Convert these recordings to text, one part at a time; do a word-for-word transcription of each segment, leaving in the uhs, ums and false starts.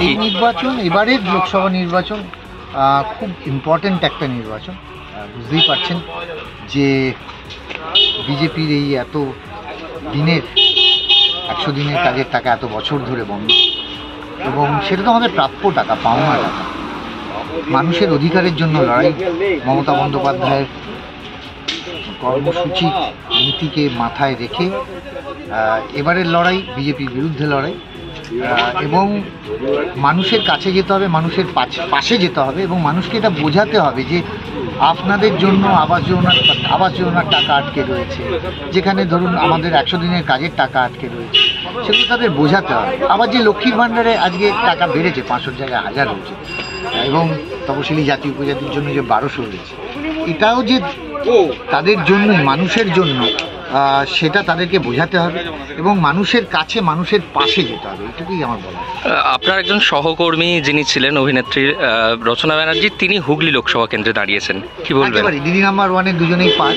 এই নির্বাচন, এবারের লোকসভা নির্বাচন খুব ইম্পর্ট্যান্ট একটা নির্বাচন। বুঝতেই পারছেন যে বিজেপির এই এত দিনের একশো দিনের কাজের টাকা এত বছর ধরে বন্ধ, এবং সেটা তো আমাদের প্রাপ্য টাকা, পাওনা টাকা। মানুষের অধিকারের জন্য লড়াই, মমতা বন্দ্যোপাধ্যায়ের কর্মসূচি নীতিকে মাথায় রেখে এবারের লড়াই বিজেপির বিরুদ্ধে লড়াই, এবং মানুষের কাছে যেতে হবে, মানুষের পাশে যেতে হবে, এবং মানুষকে এটা বোঝাতে হবে যে আপনাদের জন্য আবাস যোজনা আবাস যোজনার টাকা আটকে রয়েছে, যেখানে ধরুন আমাদের একশো দিনের কাজের টাকা আটকে রয়েছে, সেগুলো তাদের বোঝাতে হবে। আবার যে লক্ষ্মীর ভাণ্ডারে আজকে টাকা বেড়েছে, পাঁচশোর জায়গায় হাজার হয়েছে, এবং তপশিলি জাতি উপজাতির জন্য যে বারোশো হয়েছে, এটাও যে তাদের জন্যই, মানুষের জন্য, সেটা তাদেরকে বোঝাতে হবে, এবং মানুষের কাছে, মানুষের পাশে যেতে হবে, এটুকুই আমার বলা। আপনার একজন সহকর্মী যিনি ছিলেন অভিনেত্রী রচনা ব্যানার্জি, তিনি হুগলি লোকসভা কেন্দ্রে দাঁড়িয়েছেন, কি বলবেন? দিদি নাম্বার ওয়ানের দুজনেই পার্ট।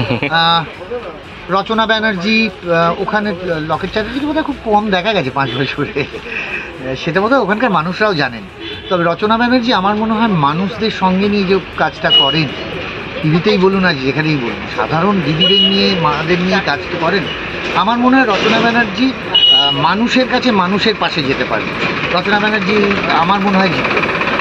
রচনা ব্যানার্জি ওখানে, লকেট চ্যাটার্জির বোধহয় খুব কম দেখা গেছে পাঁচ বছরে, সেটা বোধহয় ওখানকার মানুষরাও জানেন। তবে রচনা ব্যানার্জি আমার মনে হয় মানুষদের সঙ্গে নিয়ে যে কাজটা করেন, টিভিতেই বলুন আর যেখানেই বলুন, সাধারণ দিদিদের নিয়ে, মাদের নিয়ে কাজ তো করেন। আমার মনে হয় রচনা ব্যানার্জি মানুষের কাছে, মানুষের পাশে যেতে পারে। রচনা ব্যানার্জি আমার মনে হয় জিতবে।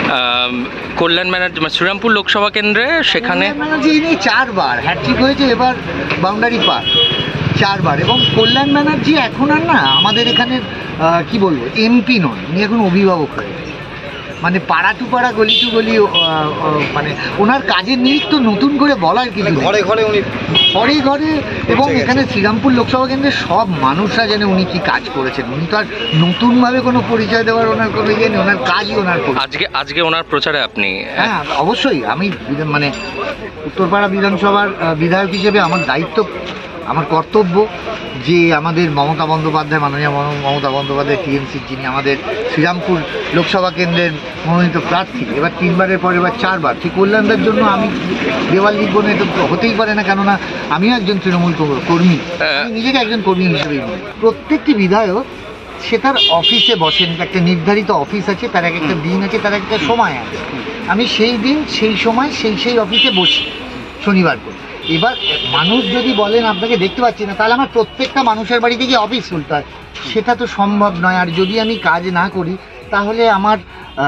কল্যাণ ব্যানার্জি শ্রীরামপুর লোকসভা কেন্দ্রে, সেখানে ব্যানার্জি নিয়ে চারবার হ্যাট্রিক হয়েছে, এবার বাউন্ডারি পার চারবার। এবং কল্যাণ ব্যানার্জি এখন আর না আমাদের এখানে কি বলবো, এমপি নন, উনি এখন অভিভাবক হয়ে গেছে। মানে পাড়া টু পাড়া, গলি টু গলি, মানে ওনার কাজের নিরিখ তো নতুন করে বলার কিছু, ঘরে ঘরে উনি ঘরে ঘরে এবং এখানে শ্রীরামপুর লোকসভা কেন্দ্রের সব মানুষরা জানে উনি কি কাজ করেছেন। উনি তো আর নতুনভাবে কোনো পরিচয় দেওয়ার ওনার কোনো ইয়ে নেই, ওনার কাজই ওনার। আজকে আজকে ওনার প্রচারে আপনি? হ্যাঁ অবশ্যই, আমি মানে উত্তরপাড়া বিধানসভার বিধায়ক হিসেবে আমার দায়িত্ব, আমার কর্তব্য যে আমাদের মমতা বন্দ্যোপাধ্যায়, মাননীয় মমতা বন্দ্যোপাধ্যায় টিএমসির, যিনি আমাদের শ্রীরামপুর লোকসভা কেন্দ্রের মনোনীত প্রার্থী, এবার তিনবারের পর এবার চারবার, ঠিক কল্যাণদের জন্য আমি দেওয়াল লিখব না, এটা হতেই পারে না। কেননা আমিও একজন তৃণমূল কর্মী, আমি নিজেকে একজন কর্মী হিসেবেই বলি। প্রত্যেকটি বিধায়ক সে তার অফিসে বসেন, একটা নির্ধারিত অফিস আছে, তার এক একটা দিন আছে, তার একটা সময় আছে। আমি সেই দিন, সেই সময়, সেই সেই অফিসে বসি শনিবার করে। এবার মানুষ যদি বলেন আপনাকে দেখতে পাচ্ছি না, তাহলে আমার প্রত্যেকটা মানুষের বাড়িতে গিয়ে অফিস খুলতে হয়, সেটা তো সম্ভব নয়। আর যদি আমি কাজ না করি, তাহলে আমার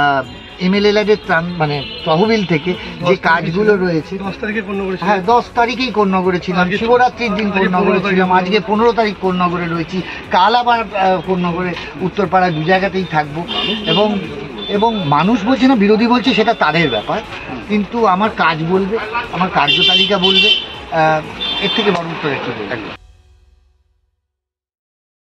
এমএলএদের মানে তহবিল থেকে যে কাজগুলো রয়েছে, দশ তারিখে হ্যাঁ দশ তারিখেই কোন্নগরে ছিলাম, শিবরাত্রির দিন কোন্নগরে ছিলাম, আজকে পনেরো তারিখ কোন্নগরে রয়েছি, কাল আবার কোন্নগরে উত্তরপাড়া, দু জায়গাতেই থাকবো। এবং এবং মানুষ বলছে না, বিরোধী বলছে, সেটা তাদের ব্যাপার, কিন্তু আমার কাজ বলবে, আমার কার্যতালিকা বলবে, এর থেকে বড় উত্তর একটু বলবে।